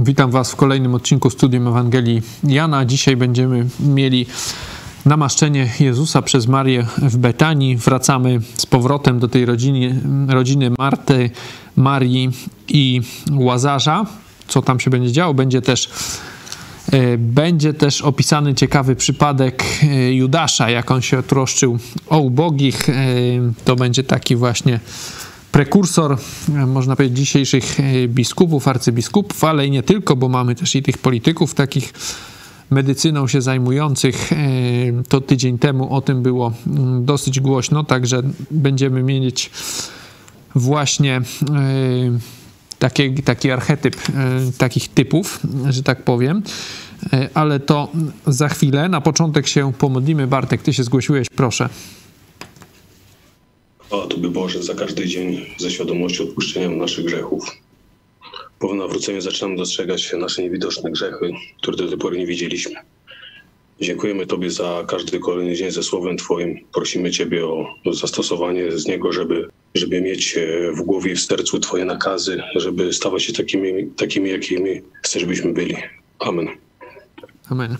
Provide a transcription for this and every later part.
Witam Was w kolejnym odcinku Studium Ewangelii Jana. Dzisiaj będziemy mieli namaszczenie Jezusa przez Marię w Betanii. Wracamy z powrotem do tej rodziny Marty, Marii i Łazarza. Co tam się będzie działo? Będzie też opisany ciekawy przypadek Judasza, jak on się troszczył o ubogich. To będzie taki właśnie prekursor, można powiedzieć, dzisiejszych biskupów, arcybiskupów, ale i nie tylko, bo mamy też i tych polityków takich medycyną się zajmujących. To tydzień temu o tym było dosyć głośno, także będziemy mieć właśnie taki archetyp takich typów, że tak powiem, ale to za chwilę. Na początek się pomodlimy. Bartek, ty się zgłosiłeś, proszę. O Tobie Boże, za każdy dzień ze świadomością odpuszczenia naszych grzechów. Po nawróceniu zaczynamy dostrzegać nasze niewidoczne grzechy, które do tej pory nie widzieliśmy. Dziękujemy Tobie za każdy kolejny dzień ze Słowem Twoim. Prosimy Ciebie o zastosowanie z niego, żeby mieć w głowie i w sercu Twoje nakazy, żeby stawać się takimi, jakimi chcesz, byśmy byli. Amen. Amen.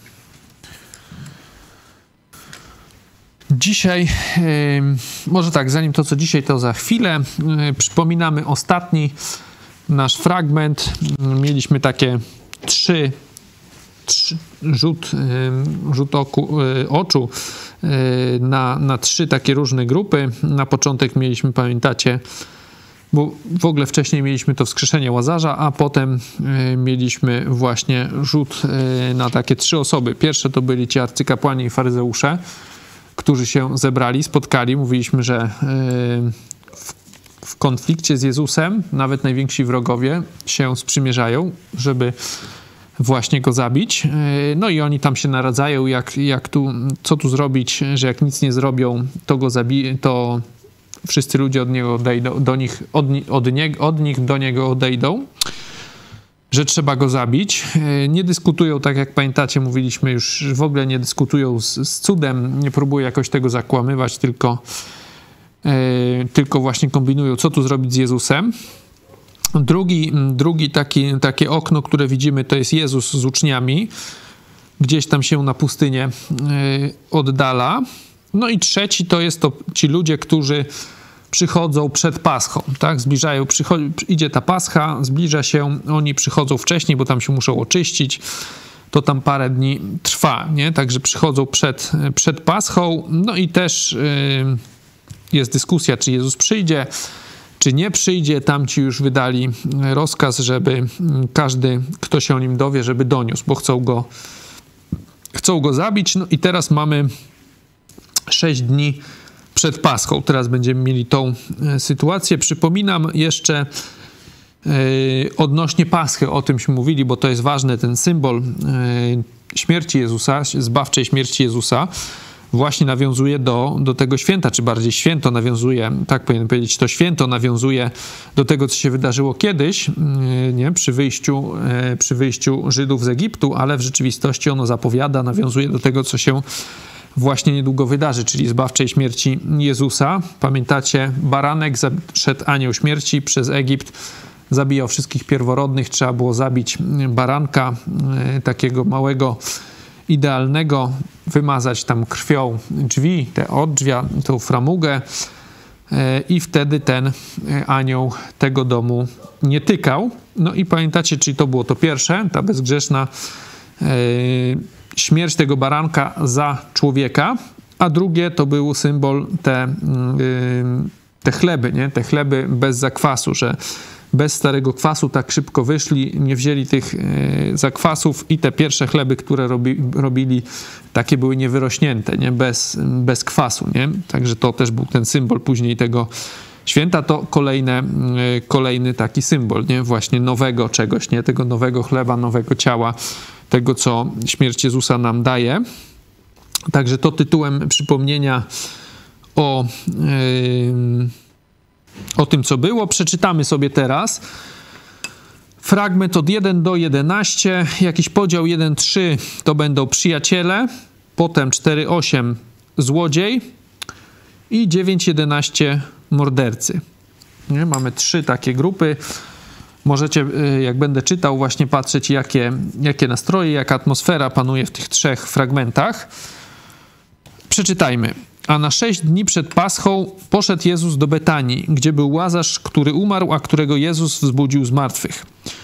Dzisiaj, może tak, zanim to co dzisiaj, to za chwilę. Przypominamy ostatni nasz fragment. Mieliśmy takie rzut oczu na trzy takie różne grupy. Na początek mieliśmy, pamiętacie, bo w ogóle wcześniej mieliśmy to wskrzeszenie Łazarza, a potem mieliśmy właśnie rzut na takie trzy osoby. Pierwsze to byli ci arcykapłani i faryzeusze, którzy się zebrali, spotkali. Mówiliśmy, że w konflikcie z Jezusem nawet najwięksi wrogowie się sprzymierzają, żeby właśnie go zabić. No i oni tam się naradzają, co tu zrobić, że jak nic nie zrobią, to go zabiją, to wszyscy ludzie od niego odejdą, do niego odejdą, że trzeba go zabić. Nie dyskutują, tak jak pamiętacie, mówiliśmy już, w ogóle nie dyskutują z cudem, nie próbują jakoś tego zakłamywać, tylko właśnie kombinują, co tu zrobić z Jezusem. Drugi takie okno, które widzimy, to jest Jezus z uczniami, gdzieś tam się na pustynię oddala. No i trzeci to jest ci ludzie, którzy przychodzą przed Paschą, tak? Idzie ta Pascha, zbliża się, oni przychodzą wcześniej, bo tam się muszą oczyścić, to tam parę dni trwa, nie? Także przychodzą przed Paschą, no i też jest dyskusja, czy Jezus przyjdzie, czy nie przyjdzie. Tamci już wydali rozkaz, żeby każdy, kto się o nim dowie, żeby doniósł, bo chcą go zabić. No i teraz mamy 6 dni przed Paschą. Teraz będziemy mieli tą sytuację. Przypominam jeszcze odnośnie Paschy, o tymśmy mówili, bo to jest ważne, ten symbol śmierci Jezusa, zbawczej śmierci Jezusa, właśnie nawiązuje do tego święta, czy bardziej święto nawiązuje, tak powinien powiedzieć, to święto nawiązuje do tego, co się wydarzyło kiedyś, nie? Przy wyjściu Żydów z Egiptu, ale w rzeczywistości ono nawiązuje do tego, co się właśnie niedługo wydarzy, czyli zbawczej śmierci Jezusa. Pamiętacie, baranek, szedł anioł śmierci przez Egipt, zabijał wszystkich pierworodnych, trzeba było zabić baranka, takiego małego, idealnego, wymazać tam krwią drzwi, te odrzwia, tą framugę i wtedy ten anioł tego domu nie tykał. No i pamiętacie, czyli to było to pierwsze, ta bezgrzeszna śmierć tego baranka za człowieka, a drugie to był symbol te chleby, nie? Te chleby bez zakwasu, że bez starego kwasu tak szybko wyszli, nie wzięli tych zakwasów i te pierwsze chleby, które robili, takie były niewyrośnięte, nie? Bez kwasu, nie? Także to też był ten symbol później tego święta, to kolejny taki symbol, nie? Właśnie nowego czegoś, nie? Tego nowego chleba, nowego ciała, tego, co śmierć Jezusa nam daje. Także to tytułem przypomnienia o tym, co było. Przeczytamy sobie teraz fragment od 1 do 11. Jakiś podział 1-3 to będą przyjaciele, potem 4-8 złodziej i 9-11 mordercy. Nie? Mamy 3 takie grupy. Możecie, jak będę czytał, właśnie patrzeć, jakie nastroje, jaka atmosfera panuje w tych 3 fragmentach. Przeczytajmy. A na 6 dni przed Paschą poszedł Jezus do Betanii, gdzie był Łazarz, który umarł, a którego Jezus wzbudził z martwych.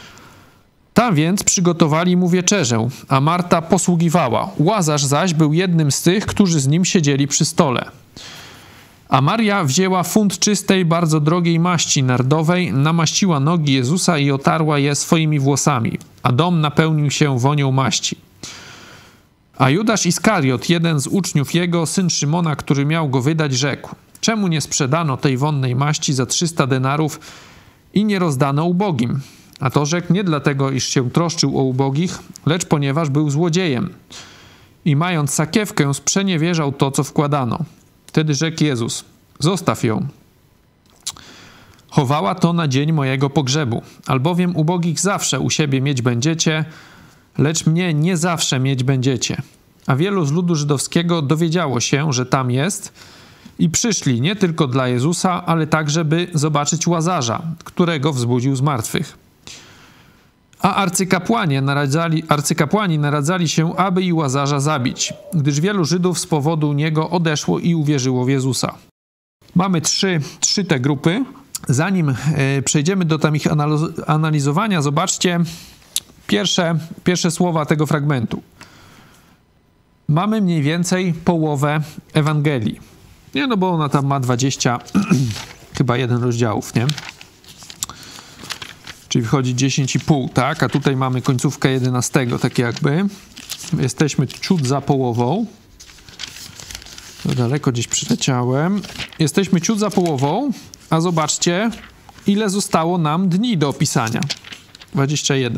Tam więc przygotowali mu wieczerzę, a Marta posługiwała. Łazarz zaś był jednym z tych, którzy z nim siedzieli przy stole. A Maria wzięła funt czystej, bardzo drogiej maści nardowej, namaściła nogi Jezusa i otarła je swoimi włosami, a dom napełnił się wonią maści. A Judasz Iskariot, jeden z uczniów jego, syn Szymona, który miał go wydać, rzekł: czemu nie sprzedano tej wonnej maści za 300 denarów i nie rozdano ubogim? A to rzekł nie dlatego, iż się troszczył o ubogich, lecz ponieważ był złodziejem. I mając sakiewkę, sprzeniewierzał to, co wkładano. Wtedy rzekł Jezus: zostaw ją. Chowała to na dzień mojego pogrzebu, albowiem ubogich zawsze u siebie mieć będziecie, lecz mnie nie zawsze mieć będziecie. A wielu z ludu żydowskiego dowiedziało się, że tam jest i przyszli nie tylko dla Jezusa, ale także, by zobaczyć Łazarza, którego wzbudził z martwych. A arcykapłani naradzali się, aby i Łazarza zabić, gdyż wielu Żydów z powodu niego odeszło i uwierzyło w Jezusa. Mamy trzy te grupy. Zanim przejdziemy do tam ich analizowania, zobaczcie pierwsze słowa tego fragmentu. Mamy mniej więcej połowę Ewangelii. Nie, no bo ona tam ma 20, chyba 1 rozdziałów, nie? Czyli wychodzi 10,5, tak? A tutaj mamy końcówkę 11, tak jakby. Jesteśmy ciut za połową. To daleko gdzieś przyleciałem. Jesteśmy ciut za połową, a zobaczcie, ile zostało nam dni do opisania. 21.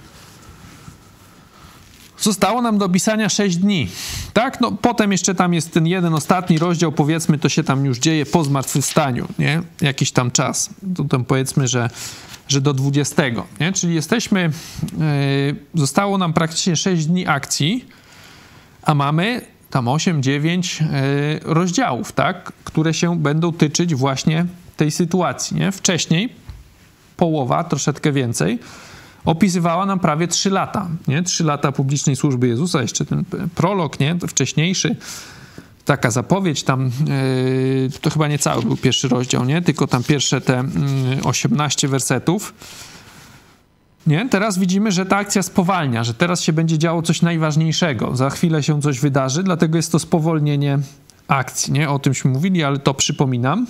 Zostało nam do opisania 6 dni. Tak? No potem jeszcze tam jest ten jeden ostatni rozdział, powiedzmy, to się tam już dzieje po zmartwychwstaniu, nie? Jakiś tam czas. To tam powiedzmy, że do 20, nie? Czyli jesteśmy, zostało nam praktycznie 6 dni akcji, a mamy tam 8-9 rozdziałów, tak? Które się będą tyczyć właśnie tej sytuacji, nie? Wcześniej połowa, troszeczkę więcej, opisywała nam prawie 3 lata, nie? 3 lata publicznej służby Jezusa, jeszcze ten prolog, nie? Wcześniejszy, taka zapowiedź tam, to chyba nie cały był pierwszy rozdział, nie? Tylko tam pierwsze te 18 wersetów. Nie? Teraz widzimy, że ta akcja spowalnia, że teraz się będzie działo coś najważniejszego. Za chwilę się coś wydarzy, dlatego jest to spowolnienie akcji, nie? O tymśmy mówili, ale to przypominam.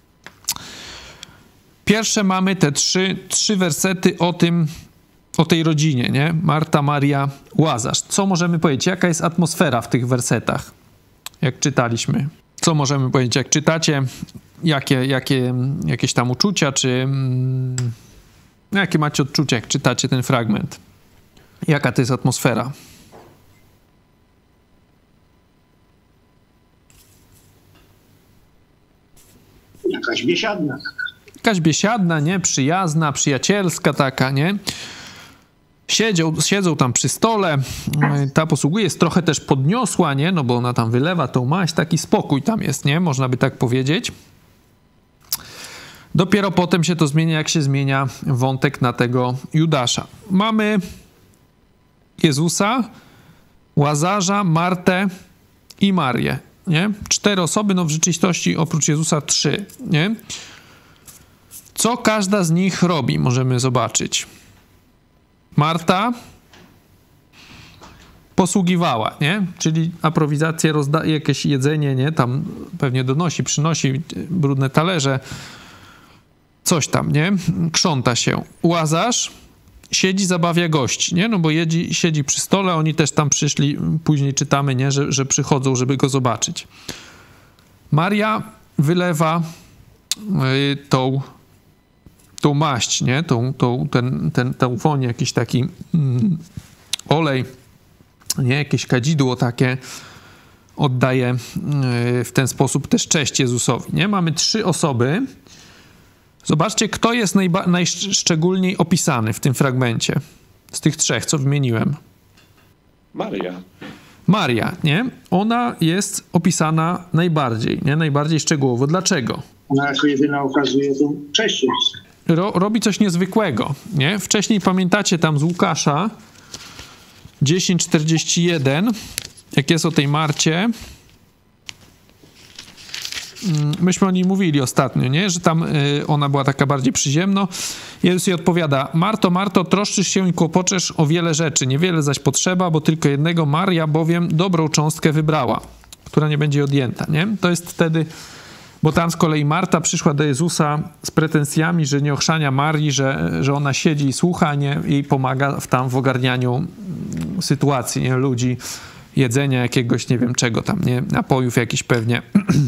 Pierwsze mamy te trzy wersety o tej rodzinie, nie? Marta, Maria, Łazarz. Co możemy powiedzieć? Jaka jest atmosfera w tych wersetach? Jak czytaliśmy. Co możemy powiedzieć, jak czytacie? Jakieś tam uczucia, czy... jakie macie odczucia, jak czytacie ten fragment? Jaka to jest atmosfera? Jakaś biesiadna. Jakaś biesiadna, nie? Przyjazna, przyjacielska taka, nie? Siedzą tam przy stole, ta posługuje, jest trochę też podniosła, nie? No bo ona tam wylewa tą maść, taki spokój tam jest, nie? Można by tak powiedzieć. Dopiero potem się to zmienia, jak się zmienia wątek na tego Judasza. Mamy Jezusa, Łazarza, Martę i Marię, nie? 4 osoby, no w rzeczywistości oprócz Jezusa 3, nie? Co każda z nich robi, możemy zobaczyć. Marta posługiwała, nie? Czyli aprowizację, jakieś jedzenie, nie? Tam pewnie przynosi brudne talerze, coś tam, nie? Krząta się. Łazarz siedzi, zabawia gości, nie? No bo siedzi przy stole, oni też tam przyszli, później czytamy, nie? Że przychodzą, żeby go zobaczyć. Maria wylewa tą maść, nie? Tą woń, jakiś taki olej, nie? Jakieś kadzidło takie oddaje w ten sposób też cześć Jezusowi, nie? Mamy 3 osoby. Zobaczcie, kto jest najszczególniej opisany w tym fragmencie. Z tych 3, co wymieniłem. Maria, nie? Ona jest opisana najbardziej, nie? Najbardziej szczegółowo. Dlaczego? Ona jako jedyna okazuje tą cześć. robi coś niezwykłego, nie? Wcześniej pamiętacie tam z Łukasza 10:41, jak jest o tej Marcie, myśmy o niej mówili ostatnio, nie? Że tam ona była taka bardziej przyziemno. Jezus jej odpowiada: Marto, Marto, troszczysz się i kłopoczesz o wiele rzeczy, niewiele zaś potrzeba, bo tylko jednego. Maria bowiem dobrą cząstkę wybrała, która nie będzie odjęta, nie? To jest wtedy, bo tam z kolei Marta przyszła do Jezusa z pretensjami, że nie ochrzania Marii, że ona siedzi i słucha, nie? I pomaga w ogarnianiu sytuacji, nie? Ludzi, jedzenia jakiegoś, nie wiem czego tam, nie? Napojów jakiś pewnie.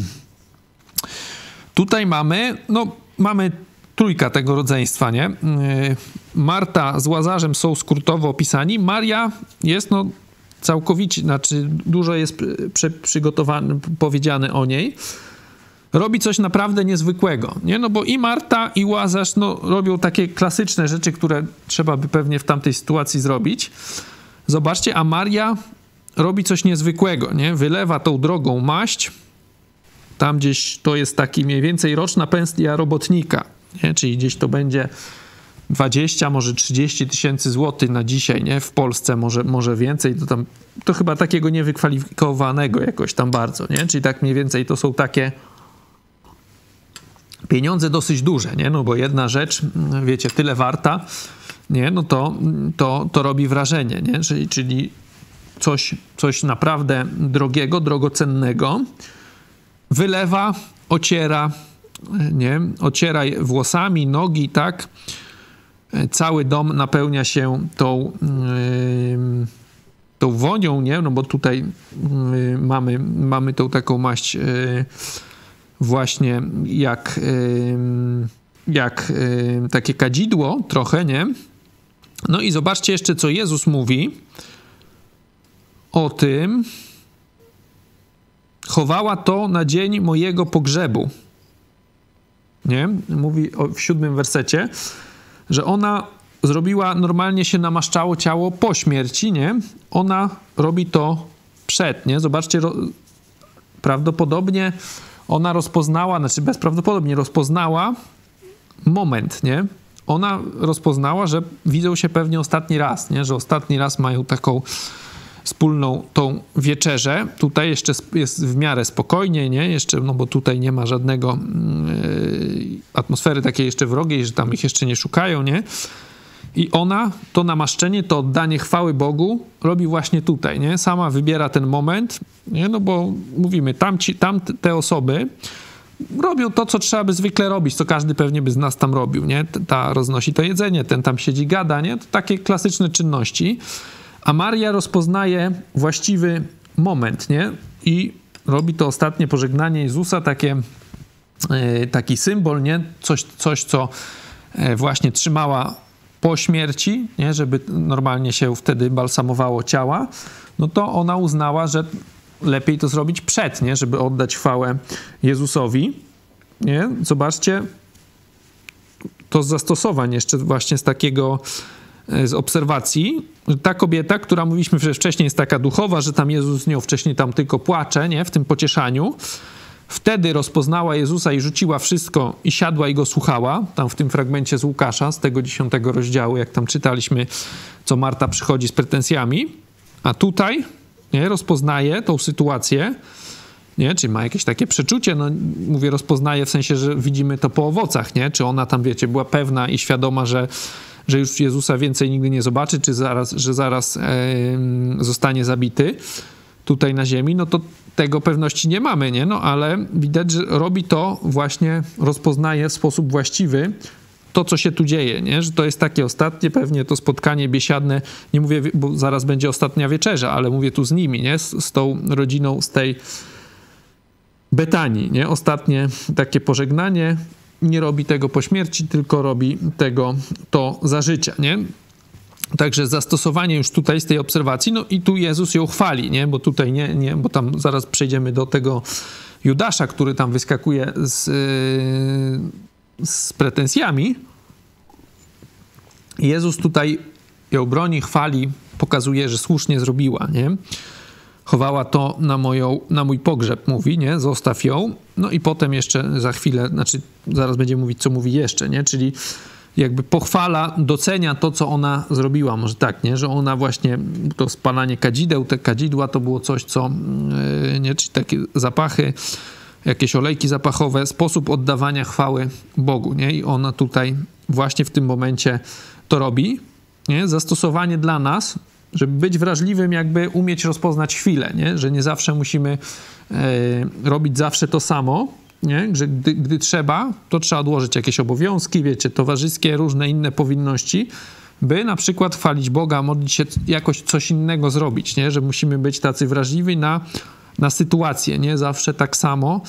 Tutaj mamy trójka tego rodzeństwa, nie? Marta z Łazarzem są skrótowo opisani. Maria jest, całkowicie, znaczy dużo jest przygotowane, powiedziane o niej. Robi coś naprawdę niezwykłego, nie? No bo i Marta, i Łazarz, robią takie klasyczne rzeczy, które trzeba by pewnie w tamtej sytuacji zrobić. Zobaczcie, a Maria robi coś niezwykłego, nie? Wylewa tą drogą maść. Tam gdzieś to jest taki mniej więcej roczna pensja robotnika, nie? Czyli gdzieś to będzie 20, może 30 tysięcy złotych na dzisiaj, nie? W Polsce może więcej, to chyba takiego niewykwalifikowanego jakoś tam bardzo, nie? Czyli tak mniej więcej to są takie pieniądze dosyć duże, nie? No bo jedna rzecz, wiecie, tyle warta, nie? No to robi wrażenie, nie? Czyli coś naprawdę drogiego, drogocennego, wylewa, ociera, nie? Ociera włosami, nogi, tak? Cały dom napełnia się tą wonią, nie? No bo tutaj mamy tą taką maść właśnie jak takie kadzidło trochę, nie? No i zobaczcie jeszcze, co Jezus mówi o tym. Chowała to na dzień mojego pogrzebu. Nie? Mówi w 7 wersecie, że ona zrobiła, normalnie się namaszczało ciało po śmierci, nie? Ona robi to przed, nie? Zobaczcie, prawdopodobnie ona rozpoznała, znaczy bezprawdopodobnie rozpoznała moment, nie? Ona rozpoznała, że widzą się pewnie ostatni raz, nie? Że ostatni raz mają taką wspólną tą wieczerzę. Tutaj jeszcze jest w miarę spokojnie, nie? Jeszcze, bo tutaj nie ma żadnego atmosfery takiej jeszcze wrogiej, że tam ich jeszcze nie szukają, nie? I ona to namaszczenie, to oddanie chwały Bogu robi właśnie tutaj, nie? Sama wybiera ten moment, nie? No bo mówimy, te osoby robią to, co trzeba by zwykle robić, co każdy pewnie by z nas tam robił, nie? Ta roznosi to jedzenie, ten tam siedzi, gada, nie? To takie klasyczne czynności. A Maria rozpoznaje właściwy moment, nie? I robi to ostatnie pożegnanie Jezusa, taki symbol, nie? Coś, co właśnie trzymała po śmierci, nie? Żeby normalnie się wtedy balsamowało ciała, no to ona uznała, że lepiej to zrobić przed, nie? Żeby oddać chwałę Jezusowi, nie? Zobaczcie, to z zastosowań jeszcze właśnie z obserwacji, że ta kobieta, która mówiliśmy wcześniej jest taka duchowa, że tam Jezus z nią wcześniej tam tylko płacze, nie? W tym pocieszaniu, wtedy rozpoznała Jezusa i rzuciła wszystko i siadła i go słuchała, tam w tym fragmencie z Łukasza, z tego 10 rozdziału, jak tam czytaliśmy, co Marta przychodzi z pretensjami, a tutaj, nie? Rozpoznaje tą sytuację, nie? Czy ma jakieś takie przeczucie, mówię rozpoznaje w sensie, że widzimy to po owocach, nie? Czy ona tam, wiecie, była pewna i świadoma, że już Jezusa więcej nigdy nie zobaczy, czy że zaraz zostanie zabity tutaj na ziemi, no to tego pewności nie mamy, nie? No ale widać, że robi to właśnie, rozpoznaje w sposób właściwy to, co się tu dzieje, nie? Że to jest takie ostatnie pewnie to spotkanie biesiadne, nie mówię, bo zaraz będzie ostatnia wieczerza, ale mówię tu z nimi, nie? Z tą rodziną z tej Betanii, nie? Ostatnie takie pożegnanie. Nie robi tego po śmierci, tylko robi to za życia, nie? Także zastosowanie już tutaj z tej obserwacji, no i tu Jezus ją chwali, nie? Bo tutaj nie, bo tam zaraz przejdziemy do tego Judasza, który tam wyskakuje z pretensjami. Jezus tutaj ją broni, chwali, pokazuje, że słusznie zrobiła, nie? Chowała to na mój pogrzeb, mówi, nie? Zostaw ją. No i potem jeszcze za chwilę, znaczy zaraz będziemy mówić, co mówi jeszcze, nie? Czyli jakby pochwala, docenia to, co ona zrobiła. Może tak, nie? Że ona właśnie, to spalanie kadzideł, te kadzidła to było coś, co, nie? Czyli takie zapachy, jakieś olejki zapachowe, sposób oddawania chwały Bogu, nie? I ona tutaj właśnie w tym momencie to robi, nie? Zastosowanie dla nas, żeby być wrażliwym, jakby umieć rozpoznać chwilę, nie? Że nie zawsze musimy robić zawsze to samo, nie? Że gdy trzeba, to trzeba odłożyć jakieś obowiązki, wiecie, towarzyskie, różne inne powinności, by na przykład chwalić Boga, modlić się, jakoś coś innego zrobić, nie? Że musimy być tacy wrażliwi na sytuację, nie? Zawsze tak samo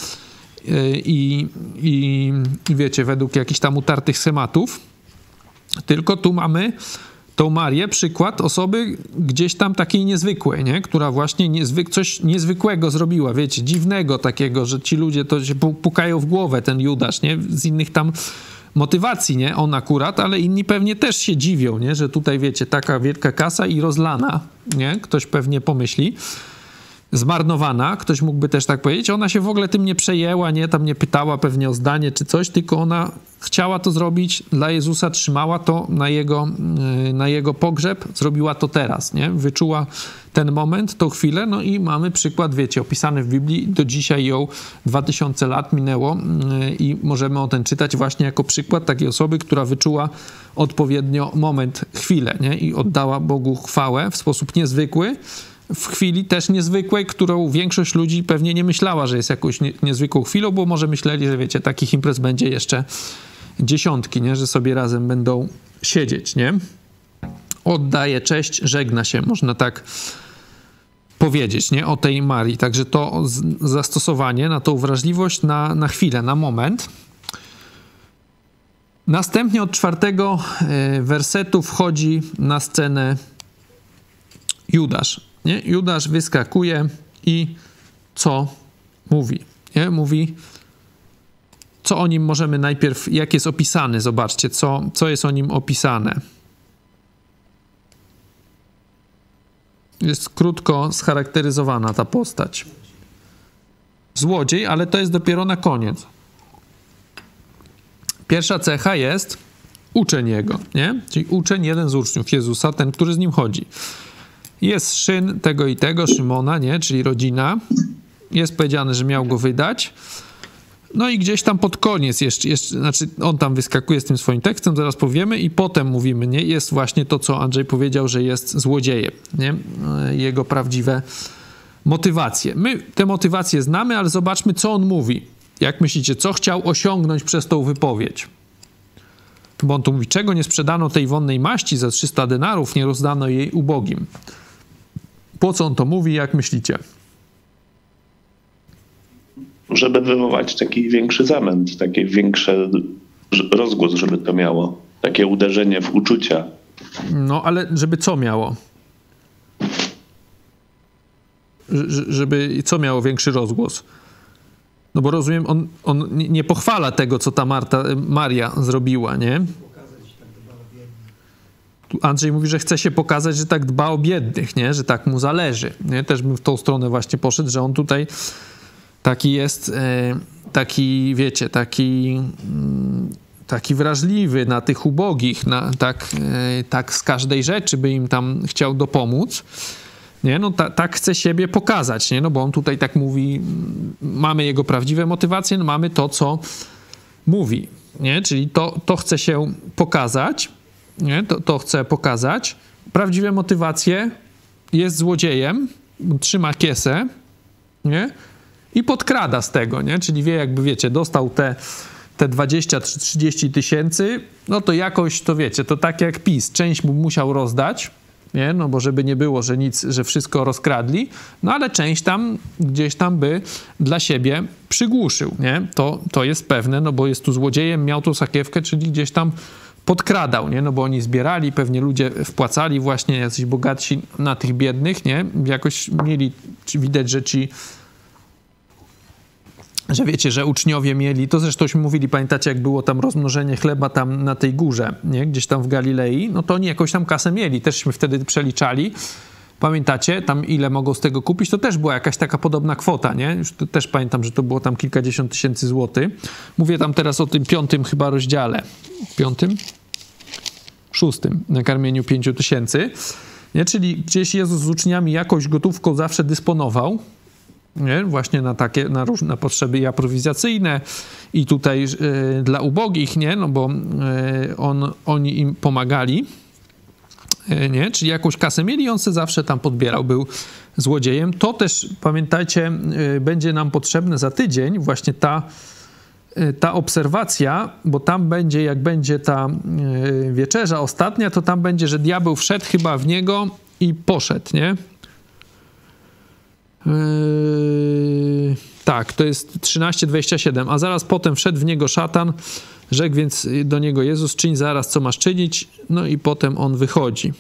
i wiecie, według jakichś tam utartych schematów. Tylko tu mamy tą Marię, przykład osoby gdzieś tam takiej niezwykłej, nie? Która właśnie coś niezwykłego zrobiła, wiecie, dziwnego takiego, że ci ludzie to się pukają w głowę, ten Judasz, nie? Z innych tam motywacji, nie? On akurat, ale inni pewnie też się dziwią, nie? Że tutaj, wiecie, taka wielka kasa i rozlana, nie? Ktoś pewnie pomyśli. Zmarnowana, ktoś mógłby też tak powiedzieć. Ona się w ogóle tym nie przejęła, nie? Tam nie pytała pewnie o zdanie czy coś, tylko ona chciała to zrobić dla Jezusa, trzymała to na jego pogrzeb, zrobiła to teraz, nie? Wyczuła ten moment, tą chwilę, no i mamy przykład, wiecie, opisany w Biblii, do dzisiaj ją 2000 lat minęło i możemy o ten czytać właśnie jako przykład takiej osoby, która wyczuła odpowiednio moment, chwilę, nie? I oddała Bogu chwałę w sposób niezwykły, w chwili też niezwykłej, którą większość ludzi pewnie nie myślała, że jest jakąś niezwykłą chwilą, bo może myśleli, że wiecie, takich imprez będzie jeszcze dziesiątki, nie? Że sobie razem będą siedzieć, nie? Oddaje cześć, żegna się, można tak powiedzieć, nie? O tej Marii. Także to zastosowanie na tą wrażliwość na chwilę, na moment. Następnie od 4 wersetu wchodzi na scenę Judasz. Nie? Judasz wyskakuje i co mówi? Nie? Mówi, co o nim możemy najpierw, jak jest opisany, zobaczcie, co jest o nim opisane. Jest krótko scharakteryzowana ta postać. Złodziej, ale to jest dopiero na koniec. Pierwsza cecha jest uczeń jego, nie? Czyli uczeń, jeden z uczniów Jezusa, ten, który z nim chodzi. Jest syn tego i tego, Szymona, nie? Czyli rodzina. Jest powiedziane, że miał go wydać. No i gdzieś tam pod koniec jeszcze, znaczy on tam wyskakuje z tym swoim tekstem, zaraz powiemy i potem mówimy, nie? Jest właśnie to, co Andrzej powiedział, że jest złodziejem, nie? Jego prawdziwe motywacje. My te motywacje znamy, ale zobaczmy, co on mówi. Jak myślicie, co chciał osiągnąć przez tą wypowiedź? Bo on tu mówi, czego nie sprzedano tej wonnej maści za 300 denarów, nie rozdano jej ubogim. Po co on to mówi, jak myślicie? Żeby wywołać taki większy zamęt, taki większy rozgłos, żeby to miało. Takie uderzenie w uczucia. No, ale żeby co miało? Żeby co miało większy rozgłos? No bo rozumiem, on nie pochwala tego, co ta Maria zrobiła, nie? Tu Andrzej mówi, że chce się pokazać, że tak dba o biednych, nie? Że tak mu zależy. Nie? Też bym w tą stronę właśnie poszedł, że on tutaj taki jest, taki, wiecie, taki wrażliwy na tych ubogich, tak z każdej rzeczy by im tam chciał dopomóc. Nie? No tak chce siebie pokazać, nie? No bo on tutaj tak mówi, mamy jego prawdziwe motywacje, no mamy to, co mówi, nie? Czyli to chce się pokazać, nie? To chce pokazać. Prawdziwe motywacje, jest złodziejem, trzyma kiesę, nie? I podkrada z tego, nie? Czyli jakby, wiecie, dostał te 20 czy 30 tysięcy, no to jakoś, to wiecie, to tak jak PiS, część mu musiał rozdać, nie? No bo żeby nie było, że wszystko rozkradli, no ale część tam, gdzieś tam by dla siebie przygłuszył, nie? To jest pewne, no bo jest tu złodziejem, miał tą sakiewkę, czyli gdzieś tam podkradał, nie? No bo oni zbierali, pewnie ludzie wpłacali właśnie, jacyś bogatsi na tych biednych, nie? Jakoś mieli, widać, że wiecie, że uczniowie mieli, to zresztąśmy mówili, pamiętacie, jak było tam rozmnożenie chleba tam na tej górze, nie? Gdzieś tam w Galilei, no to oni jakąś tam kasę mieli, teżśmy wtedy przeliczali, pamiętacie, tam ile mogą z tego kupić, to też była jakaś taka podobna kwota, nie? Już też pamiętam, że to było tam kilkadziesiąt tysięcy złotych. Mówię tam teraz o tym 5. chyba rozdziale. 5? 6 na karmieniu 5000. Nie? Czyli gdzieś Jezus z uczniami jakąś gotówką zawsze dysponował, nie? Właśnie na różne potrzeby i aprowizacyjne i tutaj dla ubogich, nie? No bo oni im pomagali, nie? Czyli jakąś kasę mieli i on se zawsze tam podbierał, był złodziejem. To też, pamiętajcie, będzie nam potrzebne za tydzień, właśnie ta obserwacja, bo tam będzie, jak będzie ta wieczerza ostatnia, to tam będzie, że diabeł wszedł chyba w niego i poszedł, nie? Tak, to jest 13:27, a zaraz potem wszedł w niego szatan, rzekł więc do niego Jezus, czyń zaraz, co masz czynić, no i potem on wychodzi.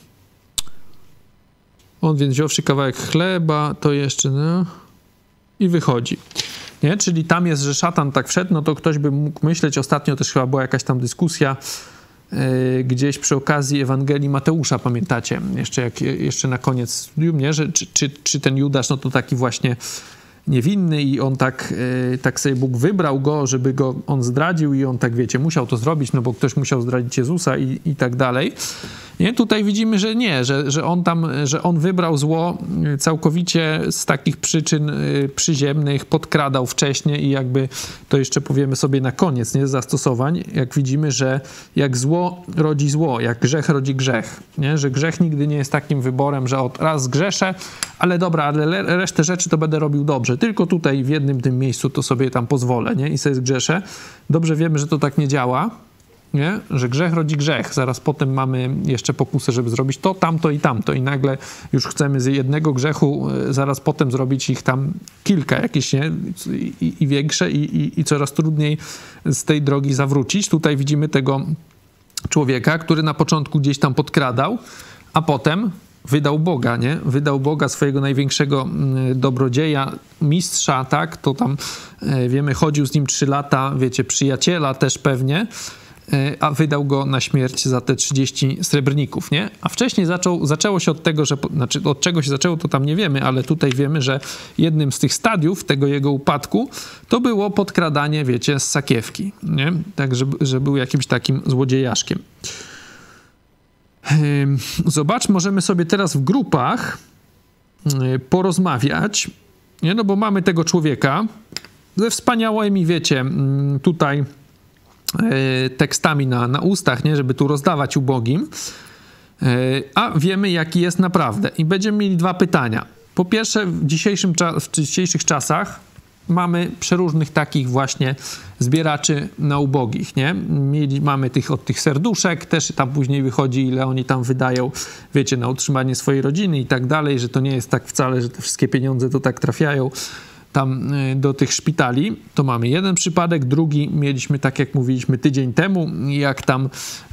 On więc wziąwszy kawałek chleba, to jeszcze, no, i wychodzi. Nie? Czyli tam jest, że szatan tak wszedł, no to ktoś by mógł myśleć, ostatnio też chyba była jakaś tam dyskusja gdzieś przy okazji Ewangelii Mateusza, pamiętacie, jeszcze na koniec studium, nie? Że czy ten Judasz, no to taki właśnie niewinny i on tak sobie Bóg wybrał go, żeby go on zdradził i on tak, wiecie, musiał to zrobić, no bo ktoś musiał zdradzić Jezusa i tak dalej. Nie? Tutaj widzimy, że nie, że on wybrał zło całkowicie z takich przyczyn przyziemnych, podkradał wcześniej i jakby to jeszcze powiemy sobie na koniec, nie? Zastosowań, jak widzimy, że jak zło rodzi zło, jak grzech rodzi grzech, nie? Że grzech nigdy nie jest takim wyborem, że raz zgrzeszę, ale dobra, ale resztę rzeczy to będę robił dobrze, tylko tutaj w jednym tym miejscu to sobie tam pozwolę, nie? I sobie zgrzeszę. Dobrze wiemy, że to tak nie działa, nie? Że grzech rodzi grzech. Zaraz potem mamy jeszcze pokusę, żeby zrobić to, tamto i tamto. I nagle już chcemy z jednego grzechu zaraz potem zrobić ich tam kilka jakieś, nie? I większe i coraz trudniej z tej drogi zawrócić. Tutaj widzimy tego człowieka, który na początku gdzieś tam podkradał, a potem wydał Boga, nie? Wydał Boga, swojego największego dobrodzieja, mistrza, tak? To tam, wiemy, chodził z nim 3 lata, wiecie, przyjaciela też pewnie, a wydał go na śmierć za te 30 srebrników, nie? A wcześniej zaczęło się od tego, od czego się zaczęło, to tam nie wiemy, ale tutaj wiemy, że jednym z tych stadiów tego jego upadku to było podkradanie, wiecie, z sakiewki, nie? Tak, że był jakimś takim złodziejaszkiem. Zobacz, możemy sobie teraz w grupach porozmawiać, nie? No bo mamy tego człowieka ze wspaniałymi, wiecie, tutaj tekstami na ustach, nie? Żeby tu rozdawać ubogim, a wiemy, jaki jest naprawdę. I będziemy mieli 2 pytania. Po pierwsze, w dzisiejszych czasach mamy przeróżnych takich właśnie zbieraczy na ubogich, nie? Mamy od tych serduszek, też tam później wychodzi, ile oni tam wydają, wiecie, na utrzymanie swojej rodziny i tak dalej, że to nie jest tak wcale, że te wszystkie pieniądze to tak trafiają tam do tych szpitali. To mamy jeden przypadek, drugi mieliśmy, tak jak mówiliśmy tydzień temu, jak tam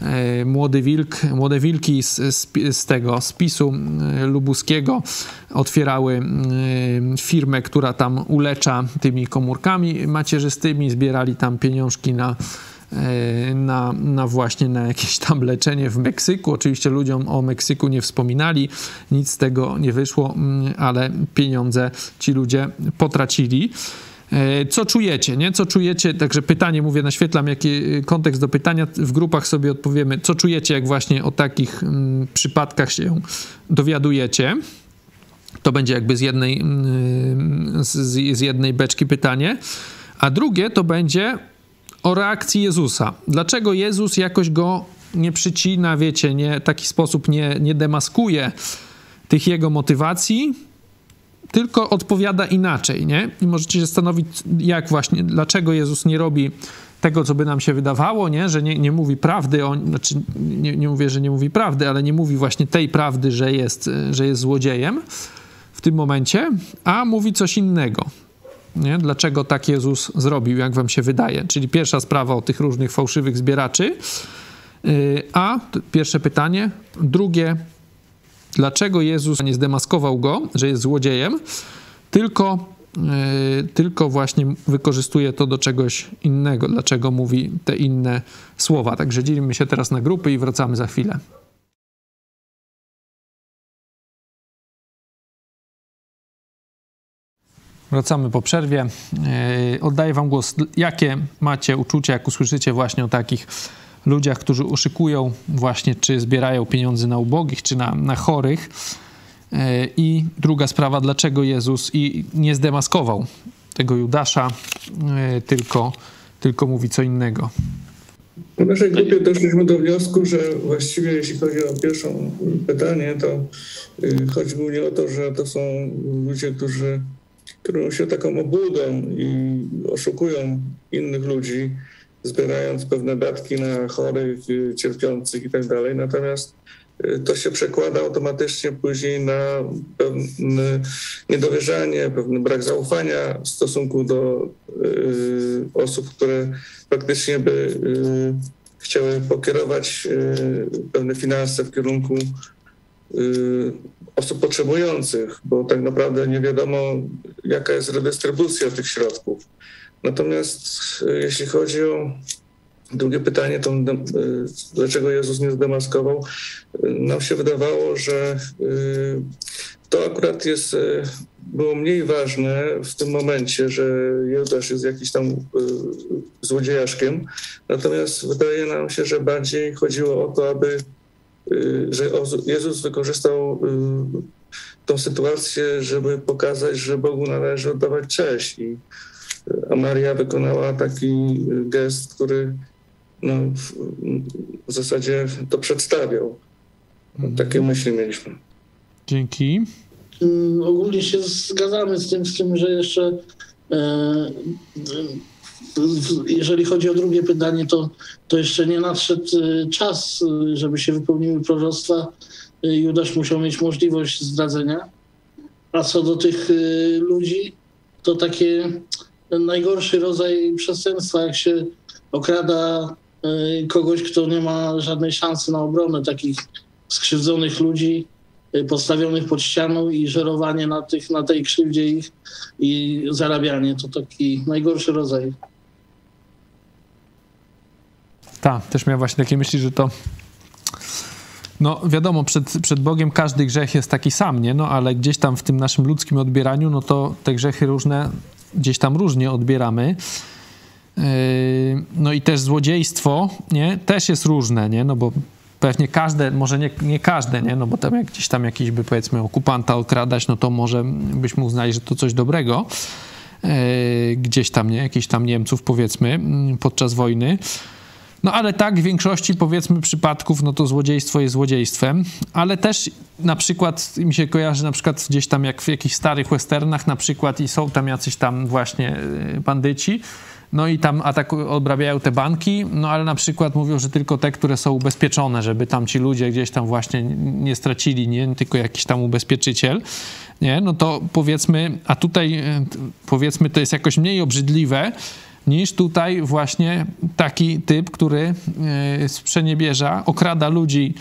młode wilki z tego spisu lubuskiego otwierały firmę, która tam ulecza tymi komórkami macierzystymi, zbierali tam pieniążki właśnie na jakieś tam leczenie w Meksyku. Oczywiście ludziom o Meksyku nie wspominali, nic z tego nie wyszło, ale pieniądze ci ludzie potracili. Co czujecie, nie? Co czujecie? Także pytanie, mówię, naświetlam, jaki kontekst do pytania. W grupach sobie odpowiemy, co czujecie, jak właśnie o takich przypadkach się dowiadujecie. To będzie jakby z jednej beczki pytanie. A drugie to będzie o reakcji Jezusa. Dlaczego Jezus jakoś go nie przycina, wiecie, w taki sposób nie demaskuje tych jego motywacji, tylko odpowiada inaczej, nie? I możecie się zastanowić, dlaczego Jezus nie robi tego, co by nam się wydawało, nie? Że nie mówi prawdy, nie mówię, że nie mówi prawdy, ale nie mówi właśnie tej prawdy, że jest złodziejem w tym momencie, a mówi coś innego. Nie? Dlaczego tak Jezus zrobił, jak wam się wydaje? Czyli pierwsza sprawa o tych różnych fałszywych zbieraczy. A pierwsze pytanie. Drugie, dlaczego Jezus nie zdemaskował go, że jest złodziejem, tylko właśnie wykorzystuje to do czegoś innego. Dlaczego mówi te inne słowa? Także dzielimy się teraz na grupy i wracamy za chwilę. Wracamy po przerwie. Oddaję wam głos. Jakie macie uczucia, jak usłyszycie właśnie o takich ludziach, którzy uszykują właśnie, czy zbierają pieniądze na ubogich, czy na chorych. I druga sprawa, dlaczego Jezus nie zdemaskował tego Judasza, tylko mówi co innego. W naszej grupie doszliśmy do wniosku, że właściwie jeśli chodzi o pierwsze pytanie, to chodzi głównie o to, że to są ludzie, którzy kierują się taką obłudą i oszukują innych ludzi, zbierając pewne datki na chorych, cierpiących i tak dalej. Natomiast to się przekłada automatycznie później na pewne niedowierzanie, pewny brak zaufania w stosunku do osób, które faktycznie by chciały pokierować pewne finanse w kierunku osób potrzebujących, bo tak naprawdę nie wiadomo, jaka jest redystrybucja tych środków. Natomiast jeśli chodzi o drugie pytanie, to dlaczego Jezus nie zdemaskował? Nam się wydawało, że to akurat było mniej ważne w tym momencie, że Judasz jest jakiś tam złodziejaszkiem. Natomiast wydaje nam się, że bardziej chodziło o to, że Jezus wykorzystał tą sytuację, żeby pokazać, że Bogu należy oddawać cześć. A Maria wykonała taki gest, który w zasadzie to przedstawiał. Takie myśli mieliśmy. Dzięki. Ogólnie się zgadzamy z tym, że jeszcze jeżeli chodzi o drugie pytanie, to jeszcze nie nadszedł czas, żeby się wypełniły proroctwa. Judasz musiał mieć możliwość zdradzenia. A co do tych ludzi, to takie najgorszy rodzaj przestępstwa, jak się okrada kogoś, kto nie ma żadnej szansy na obronę, takich skrzywdzonych ludzi, postawionych pod ścianą i żerowanie na tej krzywdzie ich i zarabianie. To taki najgorszy rodzaj. Tak, też miałem właśnie takie myśli, że to wiadomo, przed Bogiem każdy grzech jest taki sam, nie? Ale gdzieś tam w tym naszym ludzkim odbieraniu, to te grzechy różne gdzieś tam różnie odbieramy. I też złodziejstwo, nie? Też jest różne, nie? Bo pewnie każde, może nie każde, nie? Bo tam jak gdzieś tam jakiś by, powiedzmy, okupanta okradać, to może byśmy uznali, że to coś dobrego. Gdzieś tam, nie? Jakichś tam Niemców, powiedzmy, podczas wojny. Ale tak, w większości, powiedzmy, przypadków, to złodziejstwo jest złodziejstwem, ale też na przykład mi się kojarzy na przykład gdzieś tam jak w jakichś starych westernach na przykład i są tam jacyś tam właśnie bandyci, i tam obrabiają te banki, ale na przykład mówią, że tylko te, które są ubezpieczone, żeby tam ci ludzie gdzieś tam właśnie nie stracili, nie tylko jakiś tam ubezpieczyciel, nie? To powiedzmy, a tutaj powiedzmy to jest jakoś mniej obrzydliwe, niż tutaj właśnie taki typ, który sprzeniewierza, okrada ludzi